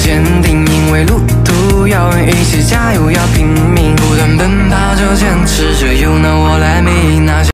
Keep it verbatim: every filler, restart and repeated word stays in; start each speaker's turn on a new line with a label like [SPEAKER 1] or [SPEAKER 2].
[SPEAKER 1] 坚定，因为路途遥远，一起加油，要拼命，不断奔跑就坚持着，有那我来命。那些